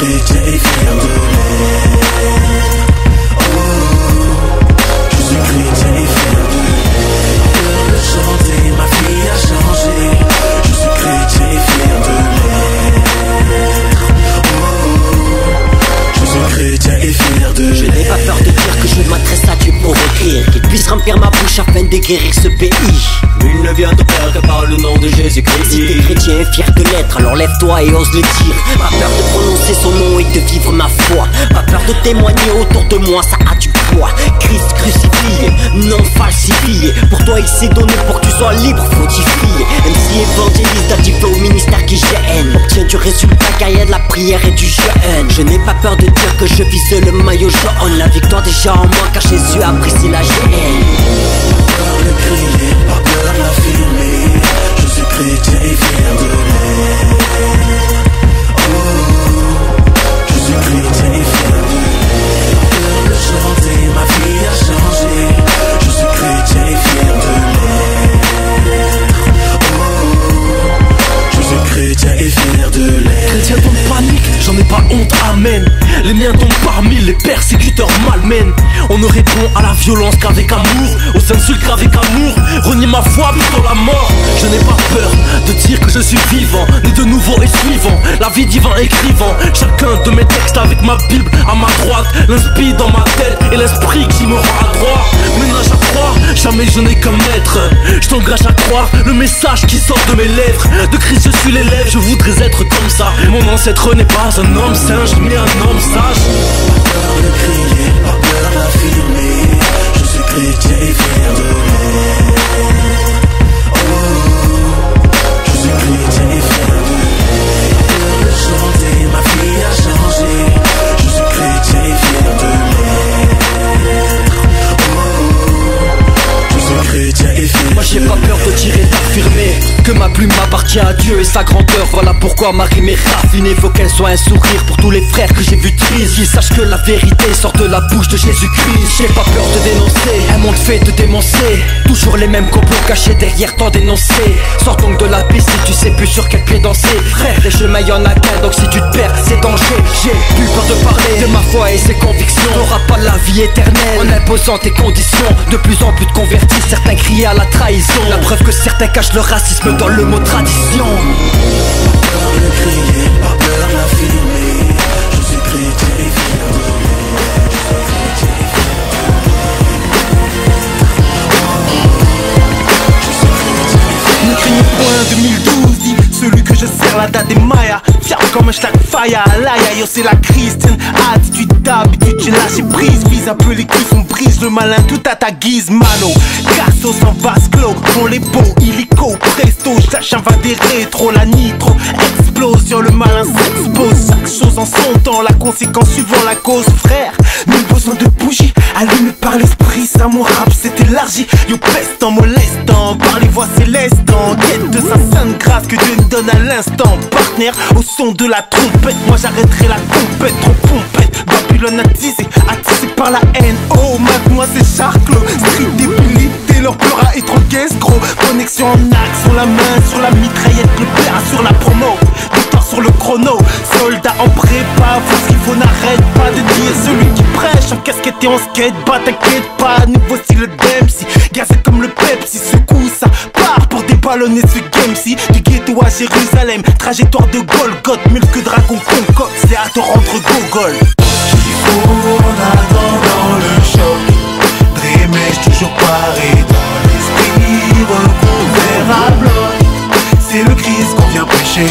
chrétien et fier de l'être. Je suis chrétien et fier de l'être. Peur de chanter, ma vie a changé. Je suis chrétien et fier de l'être. Je suis chrétien et fier de l'être. Je n'ai pas peur de dire que je m'adresse à Dieu pour écrire, qu'il puisse remplir ma bouche afin de guérir ce pays. Nul ne vient de peur que par le nom de Jésus-Christ. Si t'es chrétien et fier de l'être, alors lève-toi et ose le dire. Pas peur de prononcer son nom et de vivre ma foi. Pas peur de témoigner autour de moi, ça a du poids. Christ crucifié, non falsifié. Pour toi il s'est donné pour que tu sois libre, fortifié. MC évangéliste actif au ministère qui gêne. Obtient du résultat car y a de la prière et du jeûne. Je n'ai pas peur de dire que je vise le maillot jaune. La victoire déjà en moi car Jésus a brisé la gêne. Pas peur de crier, pas peur d'affirmer. Je suis chrétien et fier de l'être. Je suis chrétien et fier de l'être. Pas peur de chanter, ma vie a changé. Je suis chrétien et fier de l'être. Je suis chrétien et fier de l'être. Chrétien tombe panique, j'en ai pas honte, amen. Les miens tombent par mille, les persécuteurs malmènent. On ne répond à la violence qu'avec amour, aux insultes qu'avec amour. Renie ma foi plutôt la mort. Je n'ai pas peur de dire que je suis vivant, né de nouveau et suivant la vie divin écrivant chacun de mes textes avec ma Bible à ma droite. L'inspire dans ma tête et l'esprit qui me rend à droit. Ménage à croire, jamais je n'ai qu'un maître. Je t'engage à croire le message qui sort de mes lèvres. De Christ je suis l'élève, je voudrais être comme ça. Mon ancêtre n'est pas un homme singe mais un homme sage. Pas peur de crier, pas peur d'affirmer. Je suis chrétien et fier de l'être. Je suis chrétien et fier de l'être. Pas peur de chanter, ma vie a changé. Je suis chrétien et fier de l'être. Je suis chrétien et fier de l'être. Moi j'ai pas peur de tirer, d'affirmer que ma plume m'appartient à Dieu et sa grandeur. Voilà pourquoi ma rime est raffinée. Faut qu'elle soit un sourire pour tous les frères que j'ai vu tristes. Qu'ils sachent que la vérité sort de la bouche de Jésus-Christ. J'ai pas peur de dénoncer un monde fait de démoncer. Toujours les mêmes complots cachés derrière tant d'énoncés. Sors donc de la piste si tu sais plus sur quel pied danser. Frère, les chemins y'en a qu'un, donc si tu te perds c'est danger. J'ai plus peur de parler de ma foi et ses convictions. T'auras pas la vie éternelle en imposant tes conditions. De plus en plus de convertis, certains crient à la trahison. La preuve que certains cachent le racisme dans le mot tradition. Pas peur de crier, pas peur d'affirmer. Je suis chrétien et fier de Ne craignez point 2012, dit celui que je sers la date des Mayas. Fier comme un schlag fire, laïa, yo c'est la crise. Tiens, attitude d'habitude, j'ai lâché prise. Vise un peu les culs, on brise le malin tout à ta guise, mano. Casso sans vase clos, font les beaux, illico, presto. J'lâche un va des rétro, la nitro explosion, le malin s'expose. Chaque chose en son temps, la conséquence suivant la cause, frère. Nul besoin de bougie, allumé par l'esprit, ça mon rap s'est élargi. Yo peste en molestant, par les voix célestes, en quête de sa sainte grâce que Dieu nous donne à l'instant. Partenaire au son de la trompette, moi j'arrêterai la compète, trop pompette. Babylone attisé par la haine. Oh, moi c'est Charclos, street débilité, leur pleura et trop gros. Connexion en axe, sur la main, sur la mitraillette, le père sur la promo. Du temps sur le chrono, soldat en prépa, faut ce qu'il faut, n'arrête pas de dire celui qui prêche en casquette et en skate. Bah t'inquiète pas, nous voici le Dempsey, gazé comme le Pepsi, secoue ça part pour déballonner ce game-ci. Du ghetto à Jérusalem, trajectoire de Golgoth, mille que dragon concorde, c'est à te rendre gogol. On attend dans le choc. Drémèche toujours paré dans l'esprit, recouvert à bloc. C'est le Christ qu'on vient prêcher.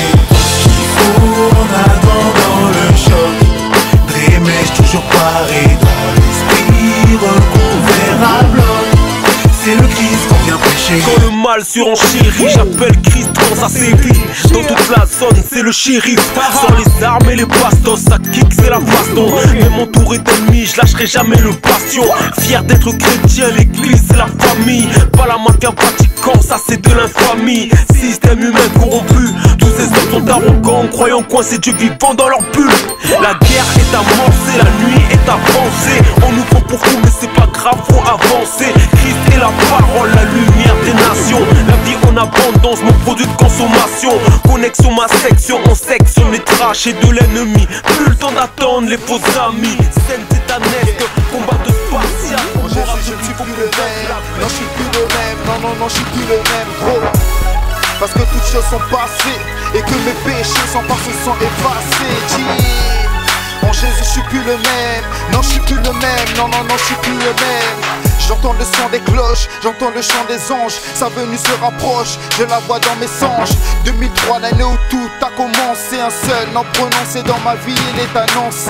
On attend dans le choc. Drémèche toujours paré dans l'esprit, recouvert à bloc. C'est le Christ qu'on vient prêcher. Quand le mal surenchérit, j'appelle Christ quand ça sévit. Dans toute la zone, c'est le shérif. Sans les armes et les bastos, ça kick, c'est la baston. Même entouré d'ennemis, je lâcherai jamais le bastion. Fier d'être chrétien, l'église c'est la famille. Pas la marque à Vatican, ça c'est de l'infamie. Système humain corrompu, tous ces hommes sont arrogants, croyant coincer Dieu vivant dans leur bulle. La guerre est amorcée, la nuit est avancée. On nous prend pour fous mais c'est pas grave, faut avancer. Christ est la parole, la lumière des nations. La vie on en abondance, mon produit de consommation. Connexion ma section, on sectionne les trashs et de l'ennemi. Plus le temps d'attendre les faux amis. Scène tétanesque, combat de spartiate. En Jésus je ne suis plus le même. Non je suis plus le même, non je suis plus le même gros. Parce que toutes choses sont passées et que mes péchés sans par se sont effacés. En Jésus je suis plus le même, non je suis plus le même, non je suis plus le même. J'entends le son des cloches, j'entends le chant des anges. Sa venue se rapproche, je la vois dans mes songes. 2003, l'année où tout a commencé. Un seul nom prononcé dans ma vie, il est annoncé.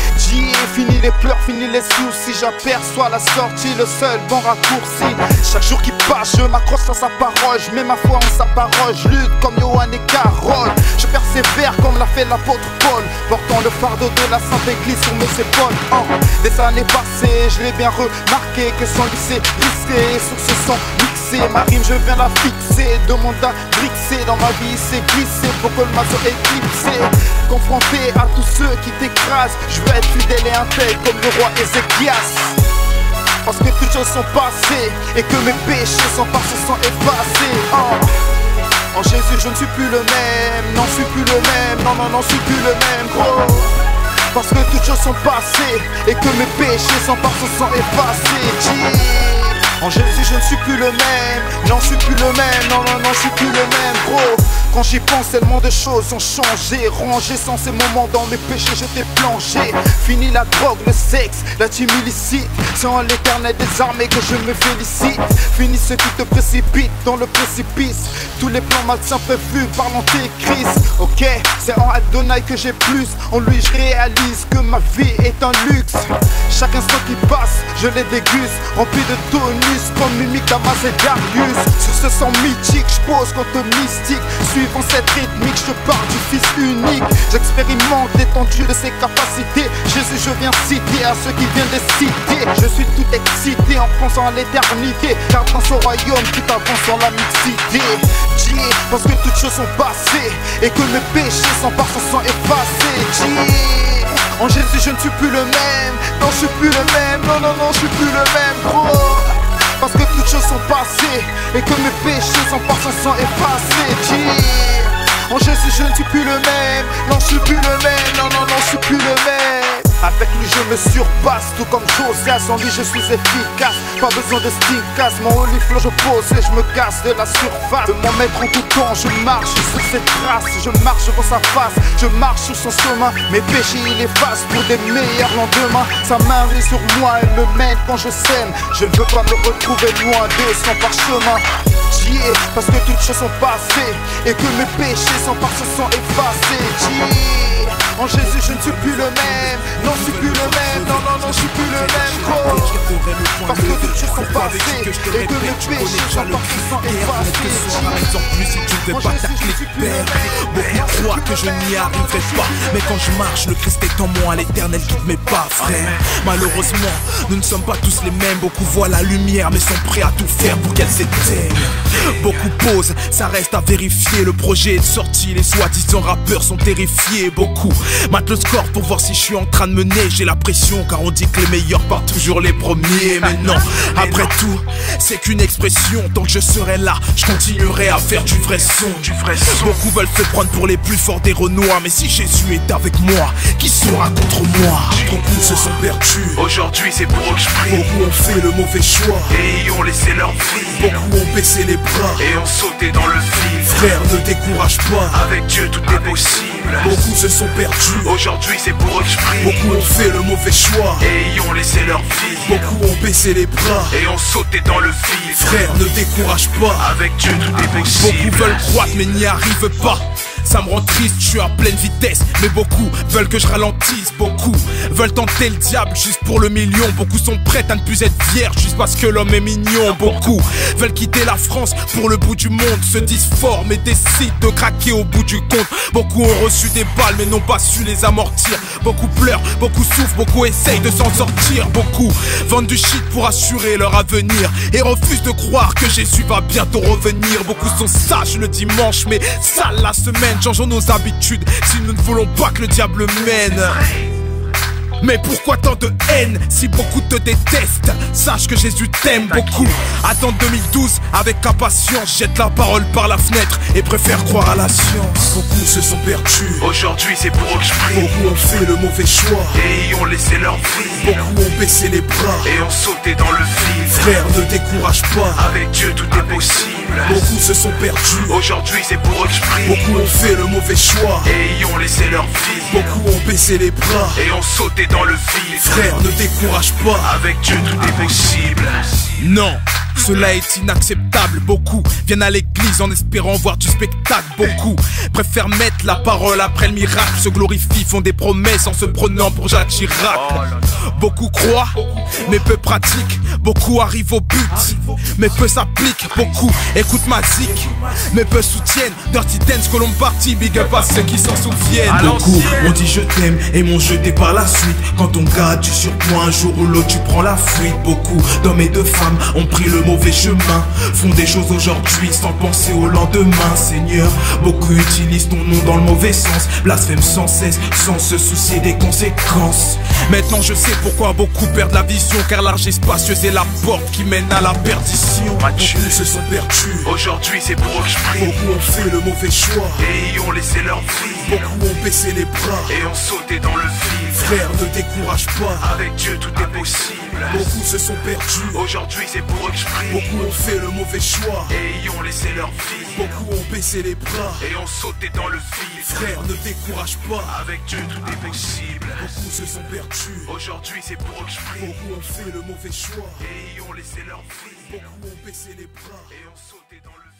Fini les pleurs, fini les soucis. J'aperçois la sortie, le seul bon raccourci. Chaque jour qui passe, je m'accroche à sa parole. Je mets ma foi en sa parole, je lutte comme Johan et Carole. Je persévère comme l'a fait l'apôtre Paul, portant le fardeau de la sainte église sur mes épaules. Des années passées, je l'ai bien remarqué que son lycée risqué sur ce son mixé. Ma rime je viens la fixer, demande à brixer. Dans ma vie c'est glissé pour que le maçon éclipsé. Confronté à tous ceux qui t'écrasent, je veux être fidèle et intègre comme le roi Ézéchias. Parce que toutes choses sont passées et que mes péchés sans par se sont effacés. En Jésus je ne suis plus le même, non je suis plus le même, non je suis plus le même gros. Parce que toutes choses sont passées et que mes péchés sans par se sont effacés. En Jésus je ne suis plus le même, non je suis plus le même, non je suis plus le même gros. Quand j'y pense tellement de choses ont changé. Rangé sans ces moments dans mes péchés j'étais plongé. Fini la drogue, le sexe, la team illicite. C'est en l'éternel des armées que je me félicite. Fini ceux qui te précipitent dans le précipice. Tous les plans malsains prévus par l'antéchrist. Ok, c'est en Adonai que j'ai plus. En lui je réalise que ma vie est un luxe. Chaque instant qui passe, je les déguste. Rempli de tonus comme Mimic, Damas et Darius. Sur ce sang mythique, je pose contre mystique. Suivant cette rythmique, je parle du Fils unique. J'expérimente l'étendue de ses capacités. Jésus, je viens citer à ceux qui viennent de citer. Je suis tout excité en pensant à l'éternité, car dans son royaume, tout avance dans la mixité. Parce que toutes choses sont passées et que mes péchés sans par se sont effacés. En Jésus, je ne suis plus le même, non je suis plus le même, non je suis plus le même gros. Parce que toutes choses sont passées et que mes péchés sans par se sont effacés. En Jésus je ne suis plus le même, non je suis plus le même, non je suis plus le même. Avec lui je me surpasse, tout comme Josias. En lui je suis efficace, pas besoin de stickers. Mon holy flow je pose et je me casse de la surface. De m'en mettre en tout temps, je marche sur ses traces. Je marche devant sa face, je marche sur son chemin. Mes péchés il efface pour des meilleurs lendemains. Sa main est sur moi, elle me mène quand je sème. Je ne veux pas me retrouver loin de son parchemin. Parce que toutes choses sont passées et que mes péchés sans par se sont effacés. En Jésus je ne suis plus le même, non je suis plus le même, non je suis plus le même gros. Parce que toutes choses sont passées et que mes péchés sans par se sont effacés. Plus si tu ne fais pas ta clé père. Beaucoup croient que je n'y arriverai pas, mais quand je marche le Christ est en moi, l'éternel quitte mes pas frère. Malheureusement nous ne sommes pas tous les mêmes. Beaucoup voient la lumière mais sont prêts à tout faire pour qu'elle s'éteigne. Beaucoup posent, ça reste à vérifier. Le projet est sorti, les soi-disant rappeurs sont terrifiés. Beaucoup matent le score pour voir si je suis en train de mener. J'ai la pression car on dit que les meilleurs partent toujours les premiers. Mais non, après tout, c'est qu'une expression. Tant que je serai là, je continuerai à faire du vrai son. Beaucoup veulent se prendre pour les plus forts des Renois, mais si Jésus est avec moi, qui sera contre moi? Beaucoup se sont perdus, aujourd'hui c'est pour eux que je prie. Beaucoup ont fait le mauvais choix et ont laissé leur vie. Beaucoup ont baissé les bras et ont sauté dans le vide. Frère, ne décourage pas, avec Dieu tout est possible. Beaucoup se sont perdus, aujourd'hui c'est pour eux que je prie. Beaucoup ont fait le mauvais choix et ont laissé leur vie. Beaucoup ont baissé les bras et ont sauté dans le vide. Frère, ne décourage pas, avec Dieu tout est possible. Beaucoup veulent croître mais n'y arrivent pas. Ça me rend triste, je suis à pleine vitesse. Mais beaucoup veulent que je ralentisse. Beaucoup veulent tenter le diable juste pour le million. Beaucoup sont prêts à ne plus être vierges juste parce que l'homme est mignon. Beaucoup veulent quitter la France pour le bout du monde. Se disent forts mais décident de craquer au bout du compte. Beaucoup ont reçu des balles mais n'ont pas su les amortir. Beaucoup pleurent, beaucoup souffrent, beaucoup essayent de s'en sortir. Beaucoup vendent du shit pour assurer leur avenir et refusent de croire que Jésus va bientôt revenir. Beaucoup sont sages le dimanche mais sales la semaine. Changeons nos habitudes si nous ne voulons pas que le diable mène. Mais pourquoi tant de haine si beaucoup te détestent? Sache que Jésus t'aime beaucoup. Attends 2012 avec impatience, jette la parole par la fenêtre et préfère croire à la science. Beaucoup se sont perdus, Aujourd'hui c'est pour eux que je prie. beaucoup ont fait le mauvais choix, Et ont laissé leur vie. beaucoup ont baissé les bras. Et ont sauté dans le vide. Frère, ne décourage pas, Avec Dieu tout est possible. beaucoup se sont perdus, Aujourd'hui c'est pour eux que je prie. beaucoup ont fait le mauvais choix, Et ont laissé leur vie. beaucoup ont baissé les bras. Et ont sauté dans le vide. Frère, ne décourage pas, Avec Dieu tout est possible. non, cela est inacceptable. Beaucoup viennent à l'église en espérant voir du spectacle. Beaucoup préfèrent mettre la parole après le miracle, se glorifient, font des promesses en se prenant pour Jacques Chirac. Beaucoup croient, mais peu pratiquent. Beaucoup arrivent au but, mais peu s'appliquent. Beaucoup écoutent ma zik, mais peu soutiennent. Dirty Dance, Colombe Party, big up à ceux qui s'en souviennent. Beaucoup ont dit je t'aime et m'ont jeté par la suite. Quand on garde du surpoids, un jour ou l'autre tu prends la fuite. Beaucoup d'hommes et de femmes ont pris le mauvais chemin, font des choses aujourd'hui sans penser au lendemain. Seigneur, beaucoup utilisent ton nom dans le mauvais sens, blasphèment sans cesse, sans se soucier des conséquences. Maintenant je sais pourquoi beaucoup perdent la vision, car l'arche est spacieuse et la porte qui mène à la perdition. Beaucoup se sont perdus, Aujourd'hui c'est pour eux que je prie. beaucoup ont fait le mauvais choix, Et ont laissé leur vie. beaucoup ont baissé les bras. Et ont sauté dans le vide. Frère, ne décourage pas, Avec Dieu tout est possible. beaucoup se sont perdus, Aujourd'hui c'est pour eux que je prie. beaucoup ont fait le mauvais choix, Et ont laissé leur vie. beaucoup ont baissé les bras. Et ont sauté dans le vide. Frère, ne décourage pas, Avec Dieu tout est possible. beaucoup se sont perdus, Aujourd'hui c'est pour eux que je prie. beaucoup ont fait le mauvais choix, Et ont laissé leur vie. beaucoup ont baissé les bras. Et ont sauté dans le vide.